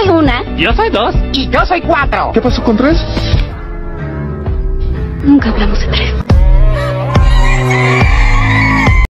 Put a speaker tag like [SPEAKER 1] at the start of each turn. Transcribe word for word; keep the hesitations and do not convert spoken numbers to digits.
[SPEAKER 1] soy una.
[SPEAKER 2] Yo soy dos.
[SPEAKER 3] Y yo soy cuatro.
[SPEAKER 4] ¿Qué pasó con tres?
[SPEAKER 1] Nunca hablamos de tres.